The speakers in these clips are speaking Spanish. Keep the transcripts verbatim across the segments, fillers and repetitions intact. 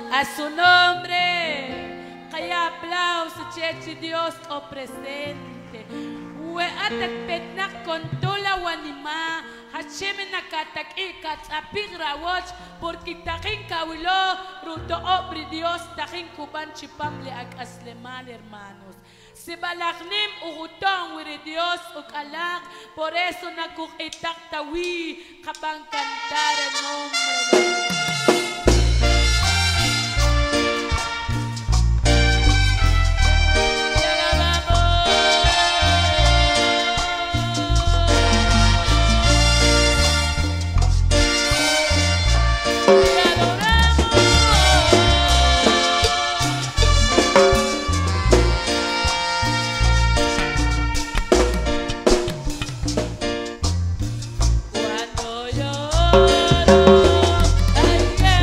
a su nombre. Kaya aplauso, Chechi Dios o presente. We atat petnak kontula wanima. Hashem nakatak ikat apig rawach. Porque taking kawilo, ruto obri Dios, taking kuban chipamle ag asleman, hermanos. Si balaknim uhutong wiri Dios ukalak. Por eso nakukitak tawi kapang cantar en nombre de Dios. Ay,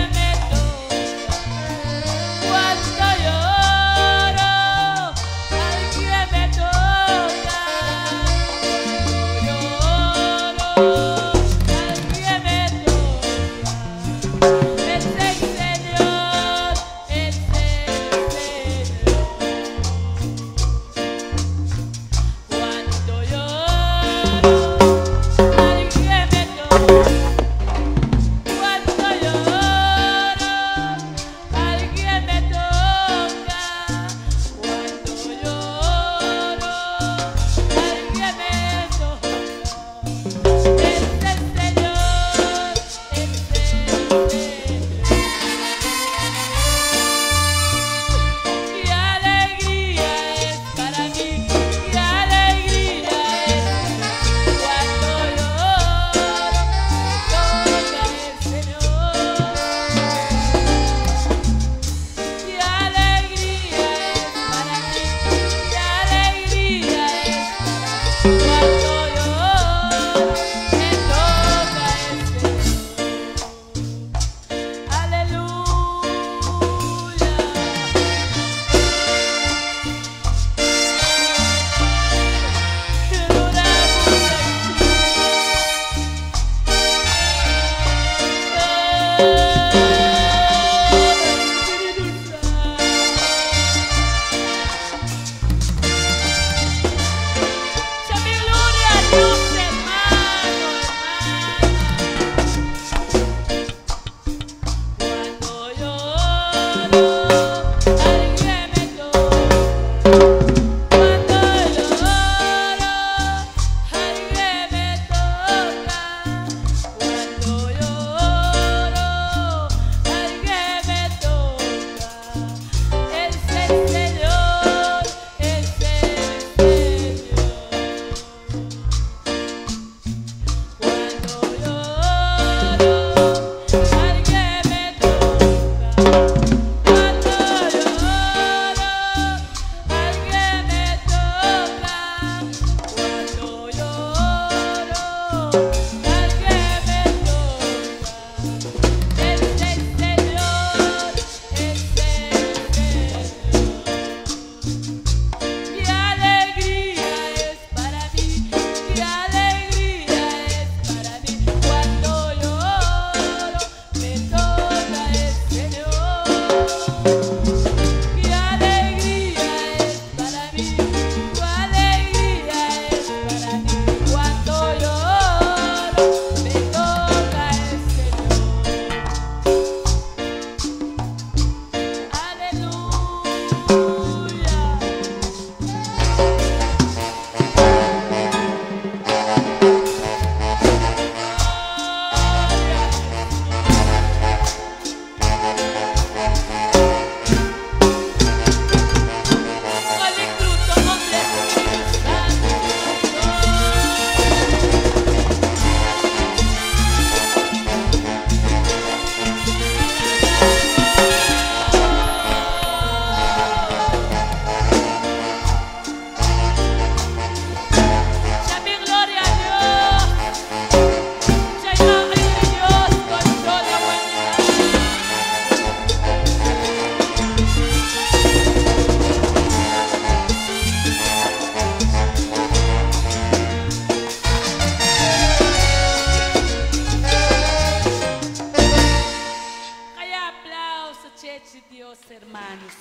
Chechi Dios, hermanos.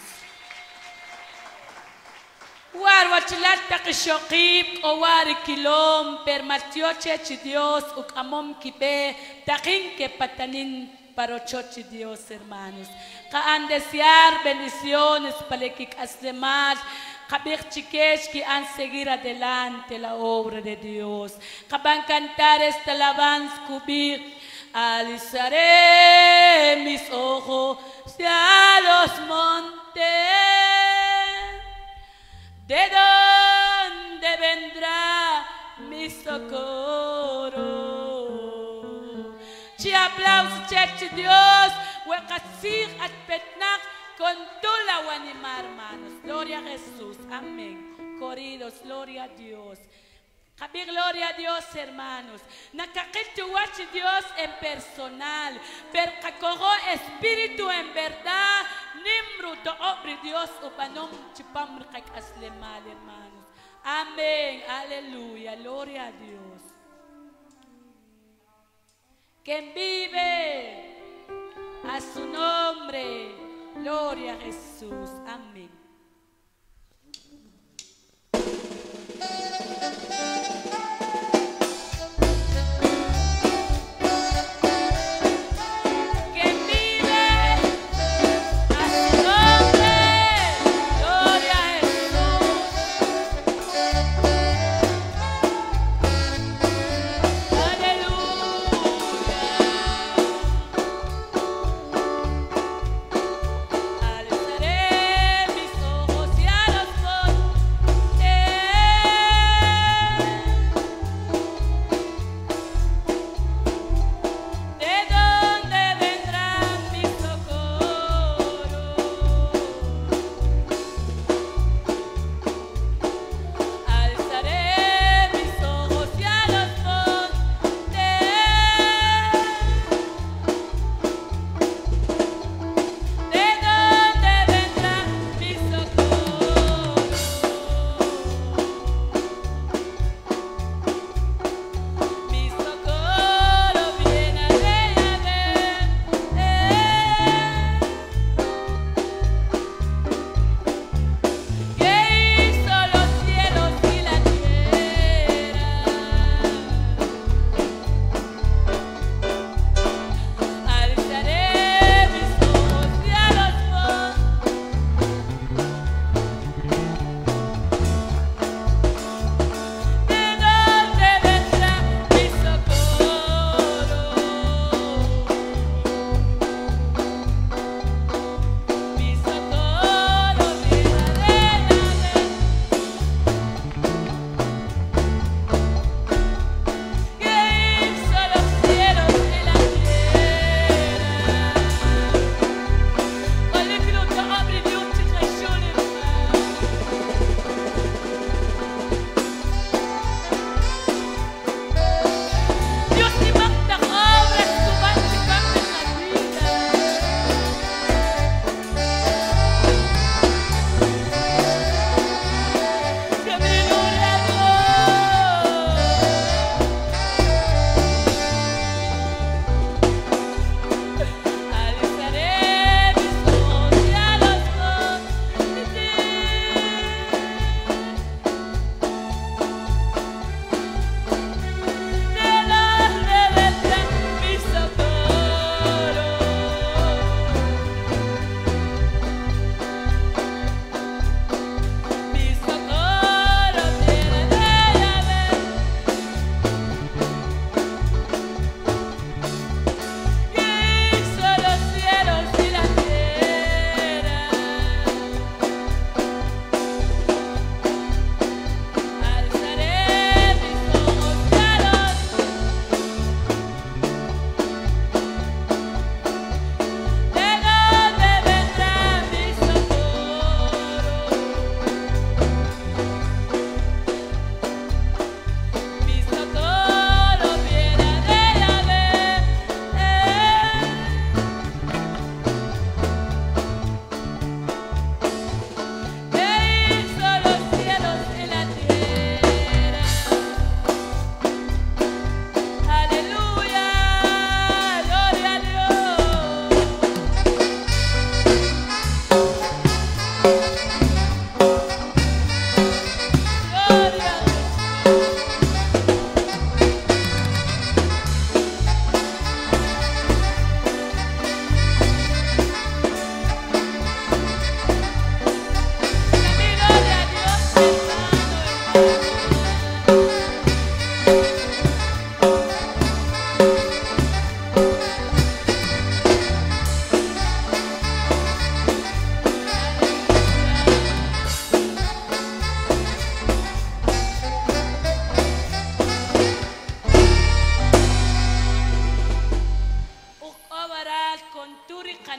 War wachilata kishokip o war kilom per matio Chechi Dios ukamom kibe takin que patanin para Chechi Dios, hermanos. Kaan desear bendiciones para que aslemat Kabir chiques que han seguir adelante la obra de Dios. Caban cantar esta alabanza cubrir. Alzaré mis ojos hacia los montes. ¿De dónde vendrá mi socorro? Chi aplauso, Chechi Dios. Huecasig at petnak. Con tu la guanima, hermanos. Gloria a Jesús. Amén. Corridos, gloria a Dios. Javi, gloria a Dios, hermanos. Nakakituachi Dios en personal. Percacogo espíritu en verdad. Nimru do obri Dios upanom chipamr kak aslemal, hermanos. Amén. Aleluya. Gloria a Dios. Quien vive a su nombre. Gloria a Jesús. Amén. Mis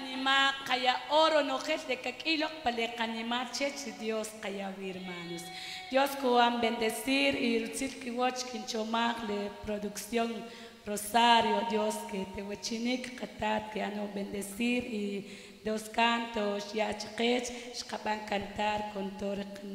kanima kaya oro no de kakilok pale kanima chechi Dios kaya hermanos. Dios kuam bendecir y rutzil ki watch kinchomak le producción Rosario, Dios que te wachinik katat que ano bendecir y dos cantos ya chikech, shkaban cantar con todo